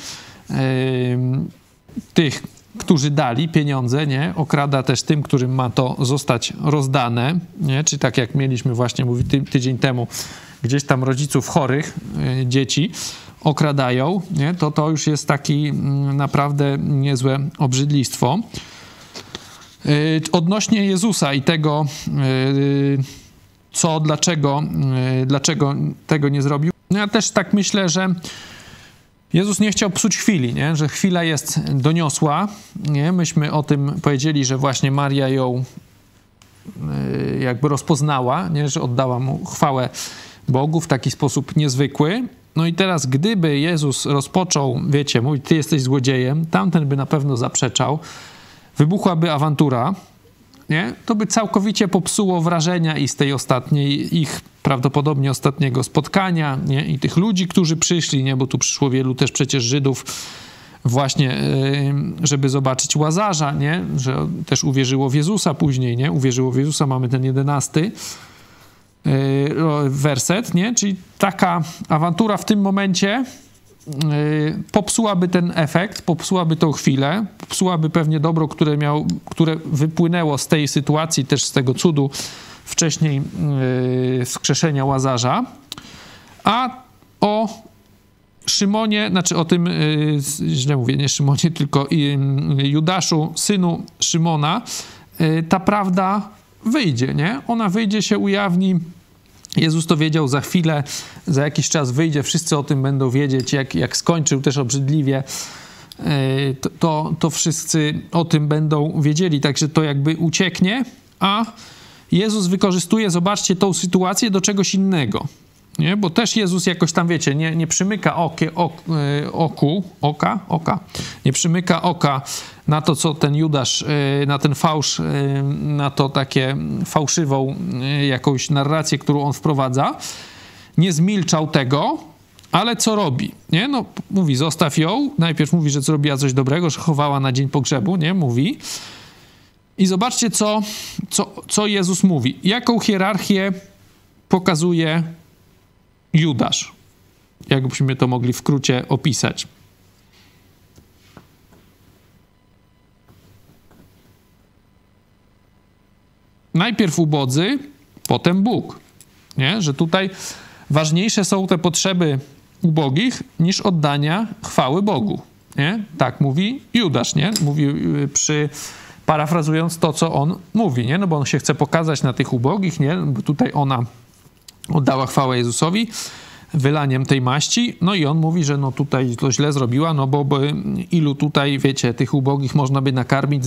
tych, którzy dali pieniądze, nie? Okrada też tym, którym ma to zostać rozdane, nie? Czy tak jak mieliśmy właśnie tydzień temu, gdzieś tam rodziców chorych dzieci okradają, nie? To już jest taki naprawdę niezłe obrzydlistwo. Odnośnie Jezusa i tego dlaczego tego nie zrobił. Ja też tak myślę, że Jezus nie chciał psuć chwili, nie? Że chwila jest doniosła. Nie? Myśmy o tym powiedzieli, że właśnie Maria ją jakby rozpoznała, nie? Że oddała mu chwałę Bogu w taki sposób niezwykły. I teraz gdyby Jezus rozpoczął, wiecie, mówi, ty jesteś złodziejem, tamten by na pewno zaprzeczał, wybuchłaby awantura, nie? To by całkowicie popsuło wrażenia i z tej ich prawdopodobnie ostatniego spotkania, nie? I tych ludzi, którzy przyszli, nie? Bo tu przyszło wielu też przecież Żydów właśnie, żeby zobaczyć Łazarza, nie? Że też uwierzyło w Jezusa później, nie? Uwierzyło w Jezusa, mamy ten 11 werset, nie? Czyli taka awantura w tym momencie popsułaby ten efekt, popsułaby tą chwilę, popsułaby pewnie dobro, które wypłynęło z tej sytuacji, też z tego cudu wcześniej wskrzeszenia Łazarza. A o Szymonie, o tym, źle mówię, nie Szymonie, tylko Judaszu, synu Szymona, ta prawda wyjdzie, nie? Ona wyjdzie, się ujawni Jezus to wiedział za chwilę, za jakiś czas wyjdzie, wszyscy o tym będą wiedzieć, jak skończył też obrzydliwie, to wszyscy o tym będą wiedzieli, także to jakby ucieknie, a Jezus wykorzystuje, zobaczcie, tą sytuację do czegoś innego, nie? Bo też Jezus jakoś tam, wiecie, nie przymyka oka, nie przymyka oka na to, co ten Judasz, na ten fałsz, na to takie fałszywą jakąś narrację, którą on wprowadza. Nie zmilczał tego, ale co robi? Nie? No, mówi, zostaw ją. Najpierw mówi, że zrobiła coś dobrego, że chowała na dzień pogrzebu, nie? Mówi. I zobaczcie, co Jezus mówi. Jaką hierarchię pokazuje Judasz? Jakbyśmy to mogli w skrócie opisać. Najpierw ubodzy, potem Bóg. Nie? Że tutaj ważniejsze są te potrzeby ubogich niż oddania chwały Bogu. Nie? Tak mówi Judasz, nie? Mówi parafrazując to, co on mówi, nie? No bo on się chce pokazać na tych ubogich, nie? Bo tutaj ona oddała chwałę Jezusowi wylaniem tej maści, no i on mówi, że no tutaj to źle zrobiła, no bo ilu tutaj, wiecie, tych ubogich można by nakarmić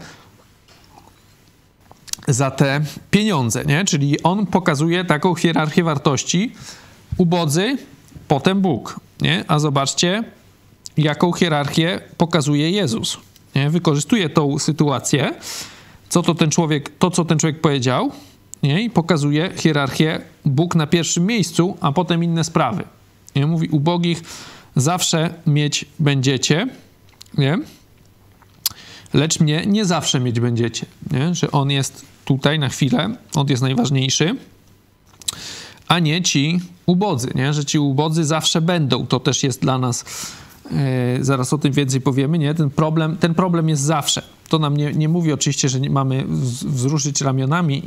za te pieniądze, nie? Czyli on pokazuje taką hierarchię wartości. Ubodzy, potem Bóg, nie? A zobaczcie, jaką hierarchię pokazuje Jezus, nie? Wykorzystuje tą sytuację, co ten człowiek powiedział, nie? I pokazuje hierarchię Bóg na pierwszym miejscu, a potem inne sprawy. Nie? Mówi, ubogich zawsze mieć będziecie, nie? Lecz mnie nie zawsze mieć będziecie, nie? Że on jest tutaj na chwilę, on jest najważniejszy, a nie ci ubodzy, nie? Że ci ubodzy zawsze będą. To też jest dla nas, zaraz o tym więcej powiemy, nie? Ten problem jest zawsze. To nam nie mówi oczywiście, że mamy wzruszyć ramionami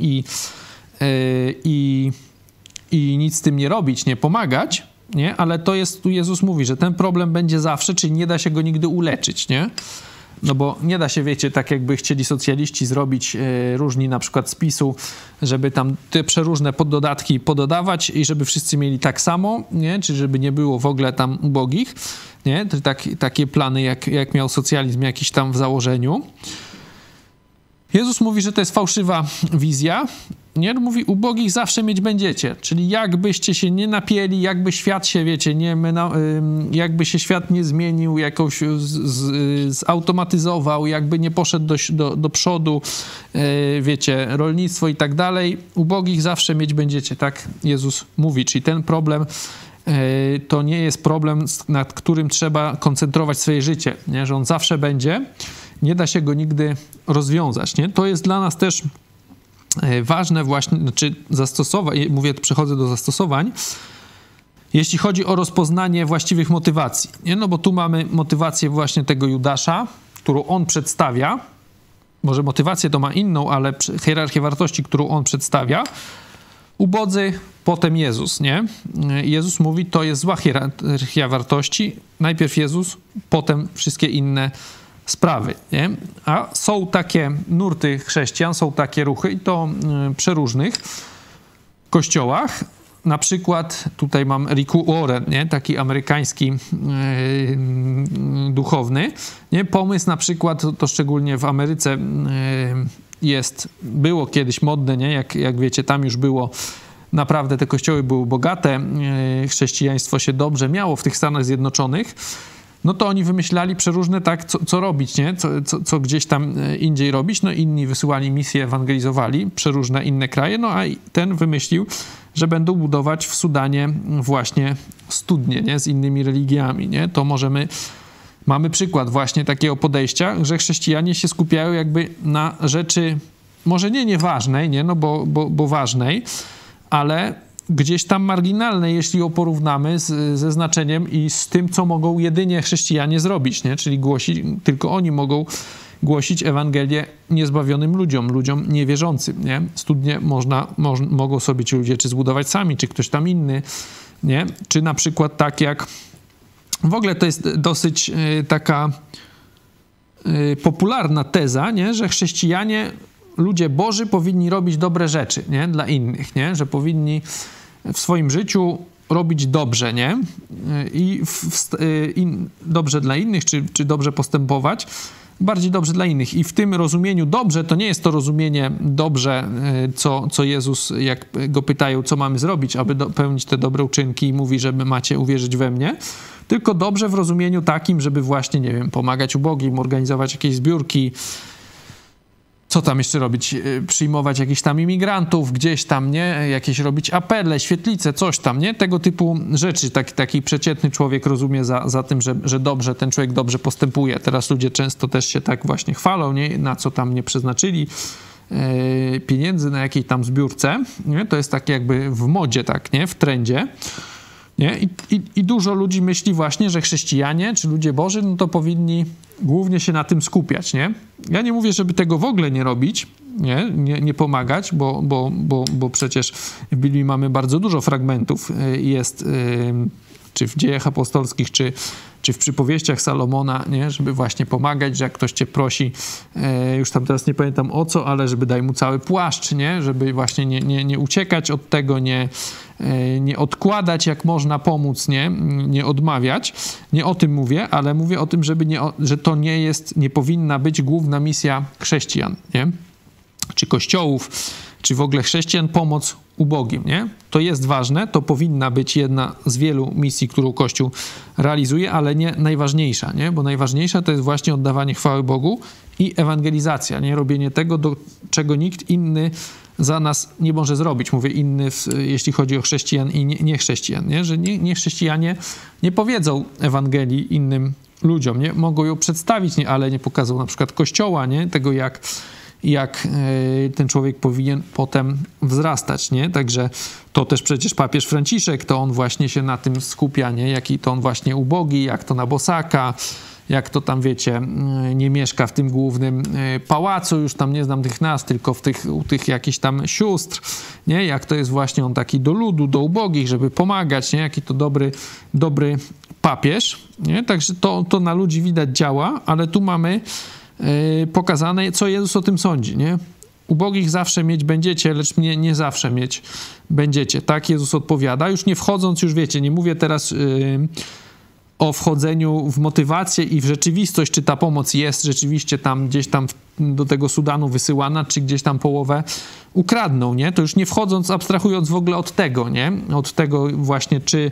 i nic z tym nie robić, nie pomagać, nie? Ale to jest, tu Jezus mówi, że ten problem będzie zawsze, czyli nie da się go nigdy uleczyć, nie? No bo nie da się, wiecie, tak jakby chcieli socjaliści zrobić różni na przykład z PiS-u, żeby tam te przeróżne poddodatki pododawać i żeby wszyscy mieli tak samo, nie? Czy żeby nie było w ogóle tam ubogich, nie? To takie plany, jak miał socjalizm jakiś tam w założeniu. Jezus mówi, że to jest fałszywa wizja, nie? Mówi, ubogich zawsze mieć będziecie, czyli jakbyście się nie napieli, jakby świat się, wiecie, jakby się świat nie zmienił, jakoś zautomatyzował, jakby nie poszedł do przodu, wiecie, rolnictwo i tak dalej, ubogich zawsze mieć będziecie, tak Jezus mówi, czyli ten problem to nie jest problem, nad którym trzeba koncentrować swoje życie, nie? Że on zawsze będzie, nie da się go nigdy rozwiązać, nie? To jest dla nas też ważne właśnie, znaczy przechodzę do zastosowań, jeśli chodzi o rozpoznanie właściwych motywacji, nie? No bo tu mamy motywację właśnie tego Judasza, którą on przedstawia, może motywację to ma inną, ale hierarchię wartości, którą on przedstawia, ubodzy, potem Jezus, nie? Jezus mówi, to jest zła hierarchia wartości, najpierw Jezus, potem wszystkie inne sprawy, nie? A są takie nurty chrześcijan, są takie ruchy i to przeróżnych kościołach. Na przykład tutaj mam Rick Warren, nie? Taki amerykański duchowny, nie? Pomysł na przykład, to szczególnie w Ameryce było kiedyś modne, nie? Jak wiecie, tam już było naprawdę, te kościoły były bogate, chrześcijaństwo się dobrze miało w tych Stanach Zjednoczonych, no to oni wymyślali przeróżne, tak, co robić, nie? Co gdzieś tam indziej robić, no inni wysyłali misje, ewangelizowali przeróżne inne kraje, no a ten wymyślił, że będą budować w Sudanie właśnie studnie, nie? Z innymi religiami, nie? To mamy przykład właśnie takiego podejścia, że chrześcijanie się skupiają jakby na rzeczy, może nieważnej, nie? No bo ważnej, ale gdzieś tam marginalne, jeśli ją porównamy ze znaczeniem i z tym, co mogą jedynie chrześcijanie zrobić, nie? Czyli tylko oni mogą głosić Ewangelię niezbawionym ludziom niewierzącym, nie? Studnie mogą sobie ci ludzie czy zbudować sami, czy ktoś tam inny, nie? Czy na przykład tak jak w ogóle to jest dosyć taka popularna teza, nie? Że chrześcijanie, ludzie Boży powinni robić dobre rzeczy, nie? Dla innych, nie? Że powinni w swoim życiu robić dobrze, nie? I dobrze dla innych, czy dobrze postępować, bardziej dobrze dla innych. I w tym rozumieniu dobrze, to nie jest to rozumienie dobrze, co Jezus, jak go pytają, co mamy zrobić, aby pełnić te dobre uczynki, i mówi, żeby macie uwierzyć we mnie, tylko dobrze w rozumieniu takim, żeby właśnie, nie wiem, pomagać ubogim, organizować jakieś zbiórki, co tam jeszcze robić? Przyjmować jakichś tam imigrantów gdzieś tam, nie? Jakieś robić apele, świetlice, coś tam, nie? Tego typu rzeczy taki przeciętny człowiek rozumie za tym, że dobrze, ten człowiek dobrze postępuje. Teraz ludzie często też się tak właśnie chwalą, nie? Na co tam nie przeznaczyli pieniędzy, na jakiej tam zbiórce, nie? To jest tak jakby w modzie, tak, nie? W trendzie. Nie? I dużo ludzi myśli właśnie, że chrześcijanie czy ludzie Boży, no to powinni głównie się na tym skupiać, nie? Ja nie mówię, żeby tego w ogóle nie robić, nie pomagać, bo przecież w Biblii mamy bardzo dużo fragmentów. Jest czy w Dziejach Apostolskich, czy w przypowieściach Salomona, nie? Żeby właśnie pomagać, że jak ktoś cię prosi, już tam teraz nie pamiętam o co, ale żeby daj mu cały płaszcz, nie? Żeby właśnie nie uciekać od tego, nie odkładać, jak można pomóc, nie odmawiać. Nie o tym mówię, ale mówię o tym, że to nie powinna być główna misja chrześcijan, nie? Czy kościołów, czy w ogóle chrześcijan, pomoc ubogim, nie? To jest ważne, to powinna być jedna z wielu misji, którą Kościół realizuje, ale nie najważniejsza, nie? Bo najważniejsza to jest właśnie oddawanie chwały Bogu i ewangelizacja, nie? Robienie tego, do czego nikt inny za nas nie może zrobić. Mówię inny, jeśli chodzi o chrześcijan i niechrześcijan, nie? Że nie-chrześcijanie nie powiedzą Ewangelii innym ludziom, nie? Mogą ją przedstawić, nie? Ale nie pokażą na przykład Kościoła, nie? Tego, jak ten człowiek powinien potem wzrastać, nie? Także to też przecież papież Franciszek, to on właśnie się na tym skupia, nie? Jaki to on właśnie ubogi, jak to na bosaka, jak to tam, wiecie, nie mieszka w tym głównym pałacu, już tam nie znam tych nazw, tylko u tych jakichś tam sióstr, nie? Jak to jest właśnie on taki do ludu, do ubogich, żeby pomagać, nie? Jaki to dobry papież, nie? Także to na ludzi widać działa, ale tu mamy pokazane, co Jezus o tym sądzi, nie? Ubogich zawsze mieć będziecie, lecz mnie nie zawsze mieć będziecie. Tak Jezus odpowiada, już nie wchodząc, już wiecie, nie mówię teraz o wchodzeniu w motywację i w rzeczywistość, czy ta pomoc jest rzeczywiście tam gdzieś tam do tego Sudanu wysyłana, czy gdzieś tam połowę ukradną, nie? To już nie wchodząc, abstrahując w ogóle od tego, nie? Od tego właśnie, czy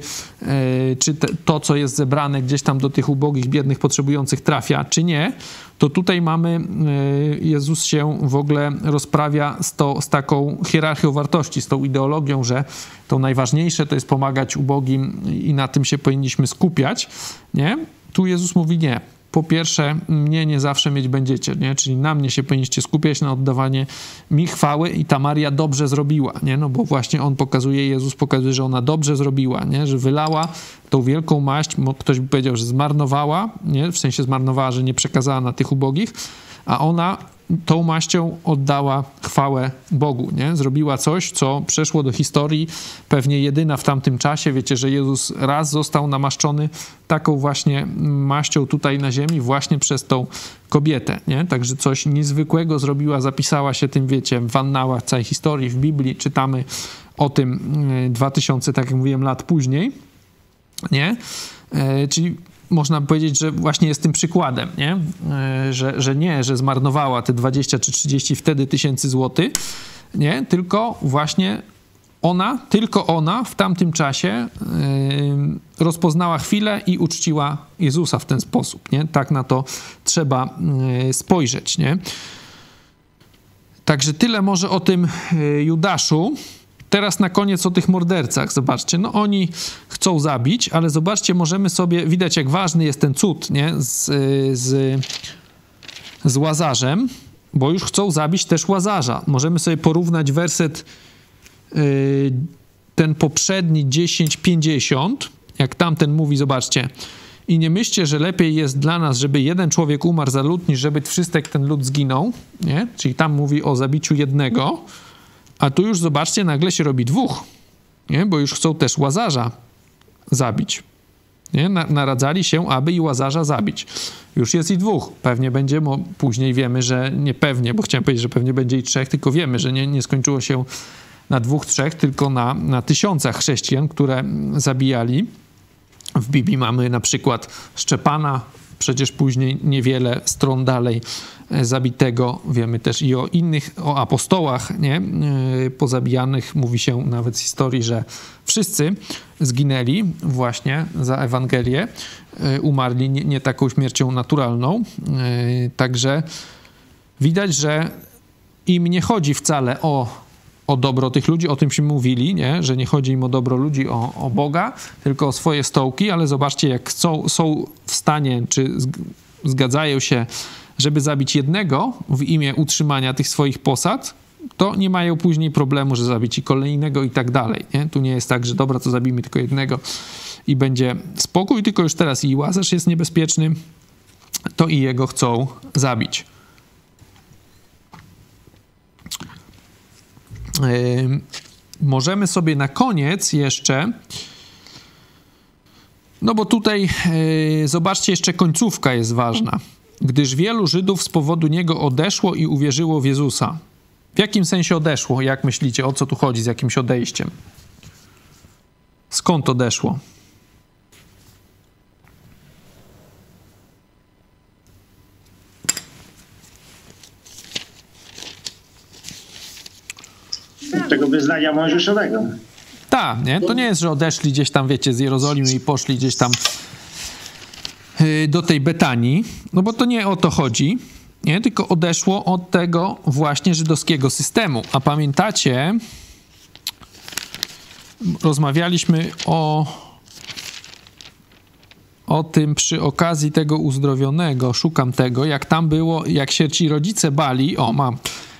to, co jest zebrane gdzieś tam do tych ubogich, biednych, potrzebujących trafia, czy nie, to tutaj mamy, Jezus się w ogóle rozprawia z taką hierarchią wartości, z tą ideologią, że to najważniejsze to jest pomagać ubogim i na tym się powinniśmy skupiać, nie? Tu Jezus mówi nie. Po pierwsze, mnie nie zawsze mieć będziecie, nie? Czyli na mnie się powinniście skupiać, na oddawanie mi chwały i ta Maria dobrze zrobiła, nie? No bo właśnie Jezus pokazuje, że ona dobrze zrobiła, nie? Że wylała tą wielką maść, ktoś by powiedział, że zmarnowała, nie? W sensie zmarnowała, że nie przekazała na tych ubogich, a ona tą maścią oddała chwałę Bogu, nie? Zrobiła coś, co przeszło do historii, pewnie jedyna w tamtym czasie. Wiecie, że Jezus raz został namaszczony taką właśnie maścią tutaj na ziemi właśnie przez tą kobietę, nie? Także coś niezwykłego zrobiła, zapisała się tym, wiecie, w annałach całej historii, w Biblii, czytamy o tym 2000, tak jak mówiłem, lat później, nie? Czyli można powiedzieć, że właśnie jest tym przykładem, nie? Że zmarnowała te 20 czy 30 wtedy tysięcy złotych, nie? Tylko właśnie ona w tamtym czasie rozpoznała chwilę i uczciła Jezusa w ten sposób, nie? Tak na to trzeba spojrzeć, nie? Także tyle może o tym Judaszu. Teraz na koniec o tych mordercach. Zobaczcie, no oni chcą zabić, ale zobaczcie, możemy sobie, widać jak ważny jest ten cud, nie? Z Łazarzem, bo już chcą zabić też Łazarza. Możemy sobie porównać werset ten poprzedni 10:50, jak tamten mówi, zobaczcie. I nie myślcie, że lepiej jest dla nas, żeby jeden człowiek umarł za lud, niż żeby wszystek ten lud zginął, nie? Czyli tam mówi o zabiciu jednego, a tu już zobaczcie, nagle się robi dwóch, nie? Bo już chcą też Łazarza zabić. Nie? Naradzali się, aby i Łazarza zabić. Już jest i dwóch. Pewnie będzie, później wiemy, że nie pewnie, bo chciałem powiedzieć, że pewnie będzie i trzech, tylko wiemy, że nie skończyło się na 2, 3, tylko na tysiącach chrześcijan, które zabijali. W Biblii mamy na przykład Szczepana, przecież później niewiele stron dalej zabitego. Wiemy też i o innych, o apostołach, nie? Pozabijanych. Mówi się nawet z historii, że wszyscy zginęli właśnie za Ewangelię. Umarli nie taką śmiercią naturalną. Także widać, że im nie chodzi wcale o dobro tych ludzi, o tymśmy mówili, nie? Że nie chodzi im o dobro ludzi, o Boga, tylko o swoje stołki, ale zobaczcie, jak są w stanie, czy zgadzają się, żeby zabić jednego w imię utrzymania tych swoich posad, to nie mają później problemu, że zabić i kolejnego i tak dalej. Nie? Tu nie jest tak, że dobra, to zabijmy tylko jednego i będzie spokój, tylko już teraz i Łazarz jest niebezpieczny, to i jego chcą zabić. Możemy sobie na koniec jeszcze, no bo tutaj zobaczcie, jeszcze końcówka jest ważna. Gdyż wielu Żydów z powodu niego odeszło i uwierzyło w Jezusa. W jakim sensie odeszło? Jak myślicie, o co tu chodzi z jakimś odejściem? Skąd odeszło? Tego wyznania mojżeszowego. Tak, nie? To nie jest, że odeszli gdzieś tam, wiecie, z Jerozolimy i poszli gdzieś tam do tej Betanii, no bo to nie o to chodzi, nie? Tylko odeszło od tego właśnie żydowskiego systemu. A pamiętacie, rozmawialiśmy o tym przy okazji tego uzdrowionego, szukam tego, jak tam było, jak się ci rodzice bali, mam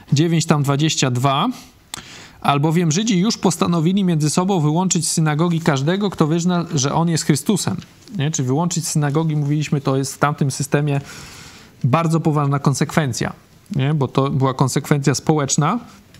9:22, albowiem Żydzi już postanowili między sobą wyłączyć z synagogi każdego, kto wyzna, że on jest Chrystusem. Nie? Czy wyłączyć z synagogi, mówiliśmy, to jest w tamtym systemie bardzo poważna konsekwencja, nie? Bo to była konsekwencja społeczna,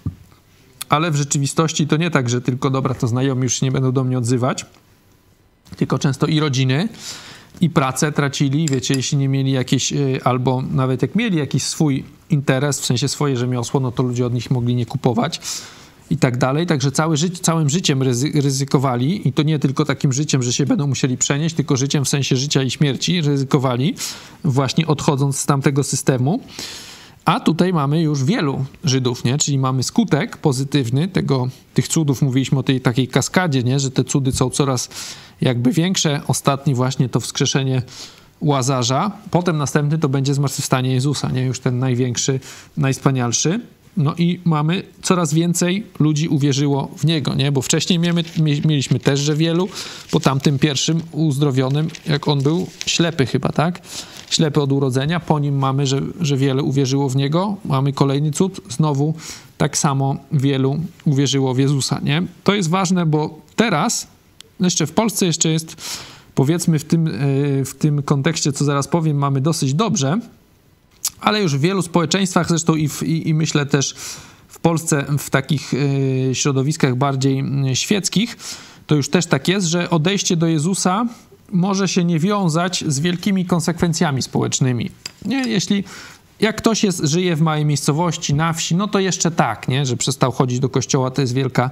ale w rzeczywistości to nie tak, że tylko dobra, to znajomi już się nie będą do mnie odzywać, tylko często i rodziny, i pracę tracili, wiecie, jeśli nie mieli jakiejś, albo nawet jak mieli jakiś swój interes, w sensie swoje rzemiosło, no to ludzie od nich mogli nie kupować i tak dalej. Także całym życiem ryzykowali i to nie tylko takim życiem, że się będą musieli przenieść, tylko życiem w sensie życia i śmierci ryzykowali, właśnie odchodząc z tamtego systemu. A tutaj mamy już wielu Żydów, nie? Czyli mamy skutek pozytywny tych cudów. Mówiliśmy o tej takiej kaskadzie, nie? Że te cudy są coraz jakby większe. Ostatni właśnie to wskrzeszenie Łazarza. Potem następny to będzie zmartwychwstanie Jezusa, nie? Już ten największy, najwspanialszy. No i mamy coraz więcej ludzi uwierzyło w Niego, nie? Bo wcześniej mieliśmy też, że wielu, po tamtym pierwszym uzdrowionym, jak on był ślepy chyba, tak? Ślepy od urodzenia, po nim mamy, że wiele uwierzyło w Niego. Mamy kolejny cud, znowu tak samo wielu uwierzyło w Jezusa, nie? To jest ważne, bo teraz, jeszcze w Polsce jeszcze jest, powiedzmy w tym kontekście, co zaraz powiem, mamy dosyć dobrze, ale już w wielu społeczeństwach, zresztą i myślę też w Polsce, w takich środowiskach bardziej świeckich, to już też tak jest, że odejście do Jezusa może się nie wiązać z wielkimi konsekwencjami społecznymi. Nie? Jak ktoś żyje w małej miejscowości, na wsi, no to jeszcze tak, nie? Że przestał chodzić do kościoła, to jest wielka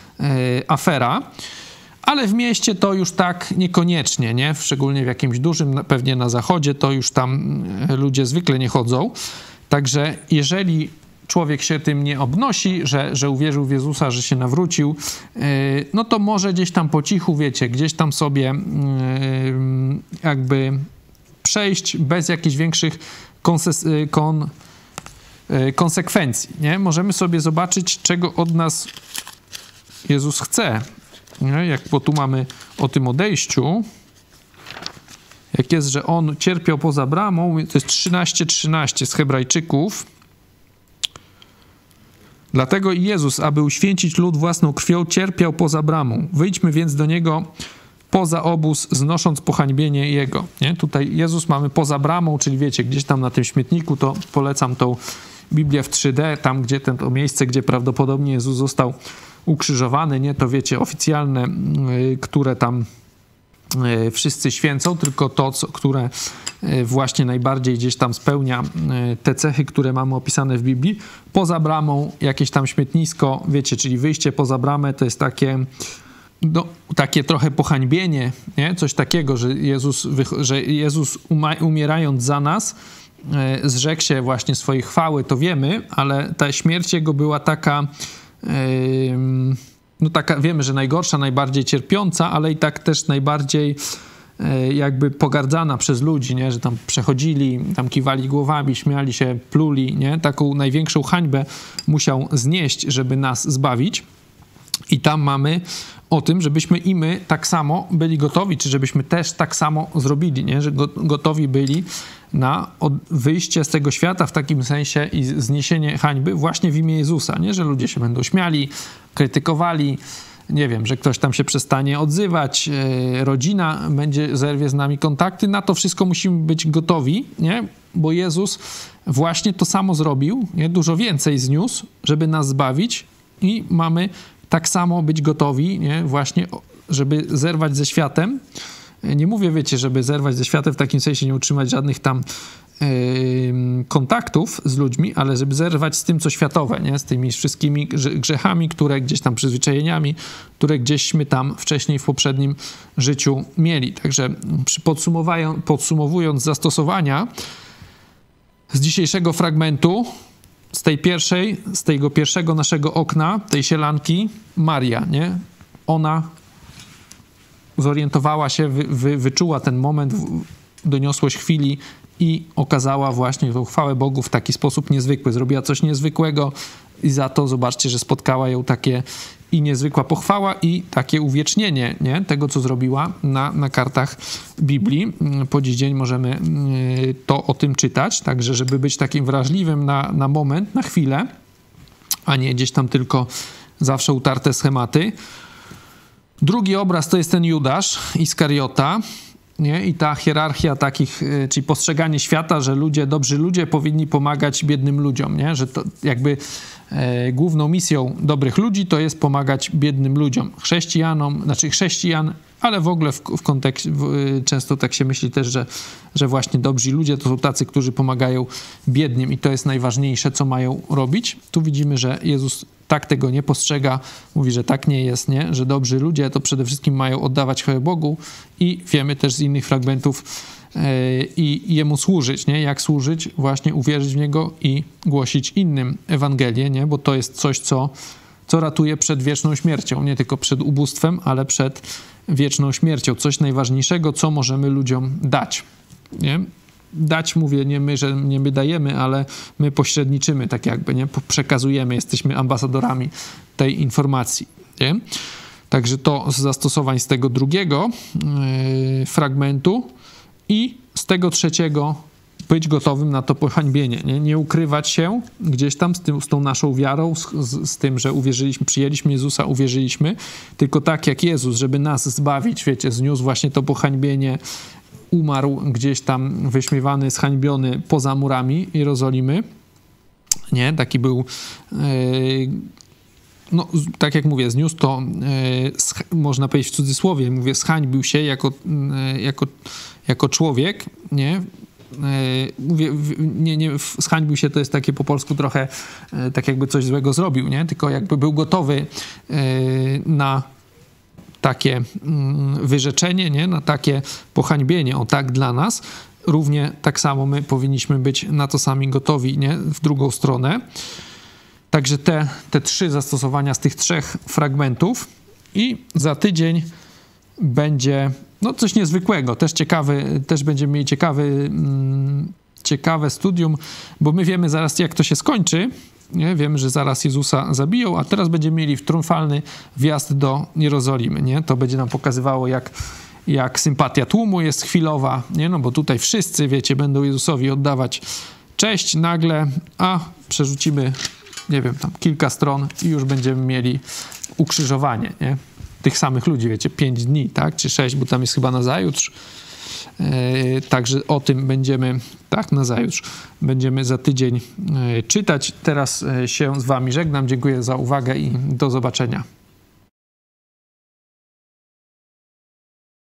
afera. Ale w mieście to już tak niekoniecznie, nie? Szczególnie w jakimś dużym, pewnie na zachodzie, to już tam ludzie zwykle nie chodzą. Także jeżeli człowiek się tym nie obnosi, że uwierzył w Jezusa, że się nawrócił, no to może gdzieś tam po cichu, wiecie, gdzieś tam sobie jakby przejść bez jakichś większych konsekwencji, nie? Możemy sobie zobaczyć, czego od nas Jezus chce. Bo tu mamy o tym odejściu, jak jest, że on cierpiał poza bramą, to jest 13:13 z Hebrajczyków. Dlatego i Jezus, aby uświęcić lud własną krwią, cierpiał poza bramą. Wyjdźmy więc do Niego poza obóz, znosząc pohańbienie Jego. Nie? Tutaj Jezus mamy poza bramą, czyli wiecie, gdzieś tam na tym śmietniku, to polecam tą Biblię w 3D, tam gdzie to miejsce, gdzie prawdopodobnie Jezus został ukrzyżowany, nie? To wiecie, oficjalne, które tam wszyscy święcą, tylko to, które właśnie najbardziej gdzieś tam spełnia te cechy, które mamy opisane w Biblii. Poza bramą jakieś tam śmietnisko, wiecie, czyli wyjście poza bramę to jest takie trochę pohańbienie, nie? Coś takiego, że Jezus umierając za nas zrzekł się właśnie swojej chwały, to wiemy, ale ta śmierć Jego była taka, wiemy, że najgorsza, najbardziej cierpiąca, ale i tak też najbardziej jakby pogardzana przez ludzi, nie? Że tam przechodzili, tam kiwali głowami, śmiali się, pluli, nie? Taką największą hańbę musiał znieść, żeby nas zbawić. I tam mamy o tym, żebyśmy i my tak samo byli gotowi, czy żebyśmy też tak samo zrobili, nie? Że gotowi byli na wyjście z tego świata w takim sensie i zniesienie hańby właśnie w imię Jezusa, nie? Że ludzie się będą śmiali, krytykowali, nie wiem, że ktoś tam się przestanie odzywać, rodzina zerwie z nami kontakty. Na to wszystko musimy być gotowi, nie? Bo Jezus właśnie to samo zrobił, nie? Dużo więcej zniósł, żeby nas zbawić i mamy tak samo być gotowi, nie? Właśnie, żeby zerwać ze światem. Nie mówię, wiecie, żeby zerwać ze światem w takim sensie, nie utrzymać żadnych tam kontaktów z ludźmi, ale żeby zerwać z tym, co światowe, nie? Z tymi wszystkimi grzechami, które gdzieś tam przyzwyczajeniami, które gdzieśmy tam wcześniej w poprzednim życiu mieli. Także podsumowując zastosowania z dzisiejszego fragmentu, z tego pierwszego naszego okna, tej sielanki, Maria, nie? Ona zorientowała się, wyczuła ten moment, doniosłość chwili i okazała właśnie tą chwałę Bogu w taki sposób niezwykły. Zrobiła coś niezwykłego i za to zobaczcie, że spotkała ją takie i niezwykła pochwała i takie uwiecznienie, nie? Tego, co zrobiła na kartach Biblii. Po dziś dzień możemy to o tym czytać, także żeby być takim wrażliwym na moment, na chwilę, a nie gdzieś tam tylko zawsze utarte schematy. Drugi obraz to jest ten Judasz Iskariota, nie? I ta hierarchia takich, czyli postrzeganie świata, że dobrzy ludzie powinni pomagać biednym ludziom, nie? Że to jakby główną misją dobrych ludzi to jest pomagać biednym ludziom, chrześcijan, ale w ogóle w kontekście, często tak się myśli też, że właśnie dobrzy ludzie to są tacy, którzy pomagają biednym i to jest najważniejsze, co mają robić. Tu widzimy, że Jezus tak tego nie postrzega, mówi, że tak nie jest, nie? Że dobrzy ludzie to przede wszystkim mają oddawać chwałę Bogu i wiemy też z innych fragmentów i Jemu służyć, nie? Jak służyć? Właśnie uwierzyć w Niego i głosić innym Ewangelię, nie? Bo to jest coś, co ratuje przed wieczną śmiercią, nie tylko przed ubóstwem, ale przed wieczną śmiercią. Coś najważniejszego, co możemy ludziom dać, nie? Dać, mówię, nie my dajemy, ale my pośredniczymy, tak jakby, nie? Przekazujemy, jesteśmy ambasadorami tej informacji, nie? Także to z zastosowań z tego drugiego fragmentu i z tego trzeciego być gotowym na to pohańbienie, nie ukrywać się gdzieś tam z tą naszą wiarą, z tym, że uwierzyliśmy, przyjęliśmy Jezusa, uwierzyliśmy, tylko tak jak Jezus, żeby nas zbawić, wiecie, zniósł właśnie to pohańbienie, umarł gdzieś tam wyśmiewany, zhańbiony poza murami Jerozolimy, nie? Taki był, no tak jak mówię, zniósł to, można powiedzieć w cudzysłowie, mówię, zhańbił się jako człowiek, nie? Mówię, zhańbił się, to jest takie po polsku trochę tak jakby coś złego zrobił, nie? Tylko jakby był gotowy na takie wyrzeczenie, nie? Na takie pohańbienie, o tak dla nas. Równie tak samo my powinniśmy być na to sami gotowi, nie? W drugą stronę. Także te trzy zastosowania z tych trzech fragmentów i za tydzień będzie no coś niezwykłego, też ciekawy, też będziemy mieli ciekawe studium, bo my wiemy zaraz, jak to się skończy, nie? Wiemy, że zaraz Jezusa zabiją, a teraz będziemy mieli triumfalny wjazd do Jerozolimy, nie? To będzie nam pokazywało, jak sympatia tłumu jest chwilowa, nie? No bo tutaj wszyscy, wiecie, będą Jezusowi oddawać cześć nagle, a przerzucimy, nie wiem, tam kilka stron i już będziemy mieli ukrzyżowanie, nie? Tych samych ludzi, wiecie, 5 dni, tak? Czy 6, bo tam jest chyba nazajutrz. Także o tym będziemy, tak, nazajutrz, będziemy za tydzień czytać. Teraz się z wami żegnam. Dziękuję za uwagę i do zobaczenia.